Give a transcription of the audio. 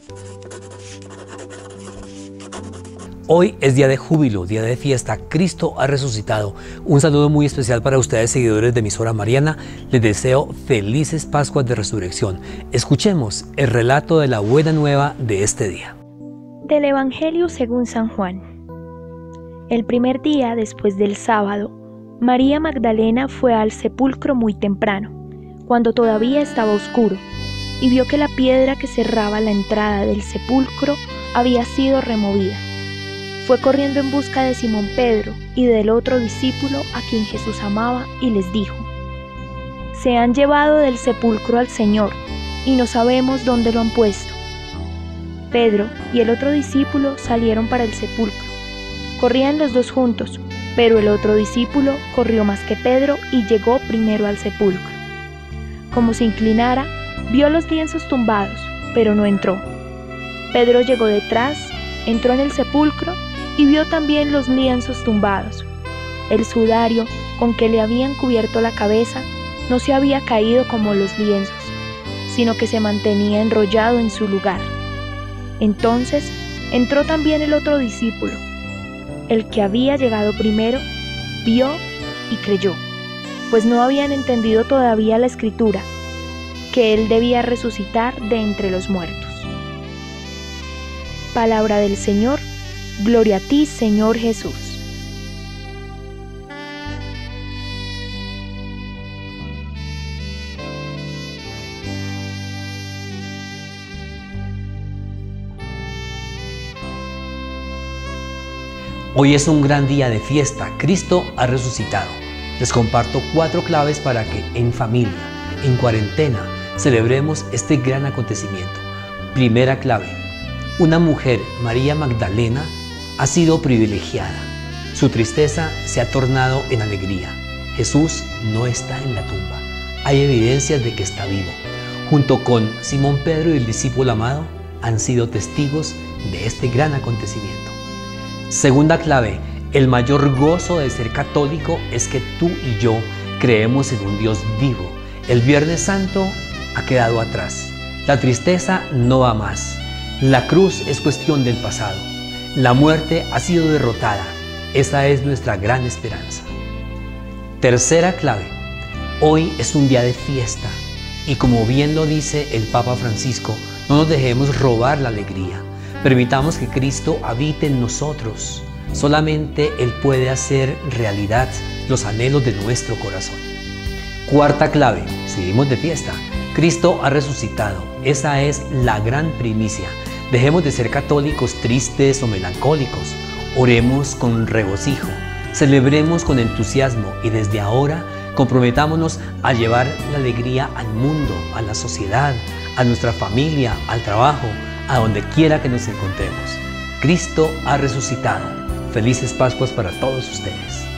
Hoy es día de júbilo, día de fiesta. Cristo ha resucitado. Un saludo muy especial para ustedes, seguidores de Emisora Mariana. Les deseo felices Pascuas de Resurrección. Escuchemos el relato de la buena nueva de este día. Del Evangelio según San Juan. El primer día después del sábado, María Magdalena fue al sepulcro muy temprano, cuando todavía estaba oscuro, y vio que la piedra que cerraba la entrada del sepulcro había sido removida. Fue corriendo en busca de Simón Pedro y del otro discípulo a quien Jesús amaba y les dijo: «Se han llevado del sepulcro al Señor y no sabemos dónde lo han puesto». Pedro y el otro discípulo salieron para el sepulcro. Corrían los dos juntos, pero el otro discípulo corrió más que Pedro y llegó primero al sepulcro. Como se inclinara, vio los lienzos tumbados, pero no entró. Pedro llegó detrás, entró en el sepulcro y vio también los lienzos tumbados. El sudario con que le habían cubierto la cabeza no se había caído como los lienzos, sino que se mantenía enrollado en su lugar. Entonces entró también el otro discípulo. El que había llegado primero vio y creyó, pues no habían entendido todavía la Escritura, que él debía resucitar de entre los muertos. Palabra del Señor. Gloria a ti, Señor Jesús. Hoy es un gran día de fiesta. Cristo ha resucitado. Les comparto 4 claves para que en familia, en cuarentena, celebremos este gran acontecimiento. Primera clave: una mujer, María Magdalena, ha sido privilegiada. Su tristeza se ha tornado en alegría. Jesús no está en la tumba. Hay evidencias de que está vivo. Junto con Simón Pedro y el discípulo amado, han sido testigos de este gran acontecimiento. Segunda clave: el mayor gozo de ser católico es que tú y yo creemos en un Dios vivo. El Viernes Santo ha quedado atrás. La tristeza no va más. La cruz es cuestión del pasado. La muerte ha sido derrotada. Esa es nuestra gran esperanza. Tercera clave: hoy es un día de fiesta y, como bien lo dice el Papa Francisco, no nos dejemos robar la alegría. Permitamos que Cristo habite en nosotros. Solamente Él puede hacer realidad los anhelos de nuestro corazón. Cuarta clave: seguimos de fiesta. Cristo ha resucitado. Esa es la gran primicia. Dejemos de ser católicos tristes o melancólicos. Oremos con regocijo. Celebremos con entusiasmo y desde ahora comprometámonos a llevar la alegría al mundo, a la sociedad, a nuestra familia, al trabajo, a donde quiera que nos encontremos. Cristo ha resucitado. Felices Pascuas para todos ustedes.